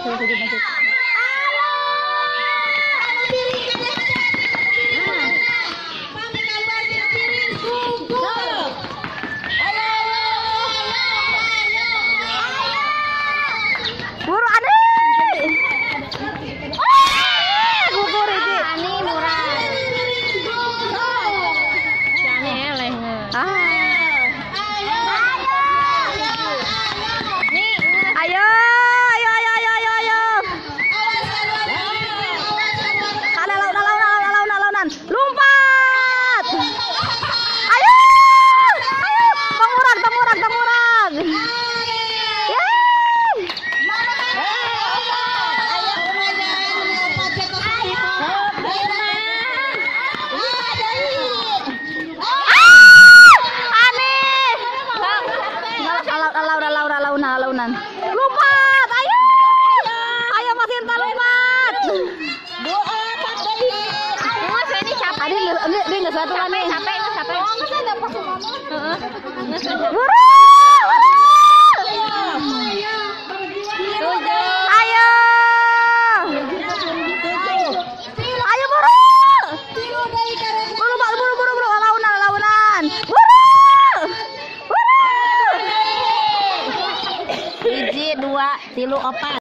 Buru ade. Gugur iki. Ani murah. Jane eleh. Ayo. Launan. Lompat. Ayo. Pemurang. Launan. Lompat, ayo Mas Irta lompat. Ini capek. Dia nggak satu lah nih. Capek. Buru. Ayo buru. Buru. Launan. Buru. 1, 2, 3, 4.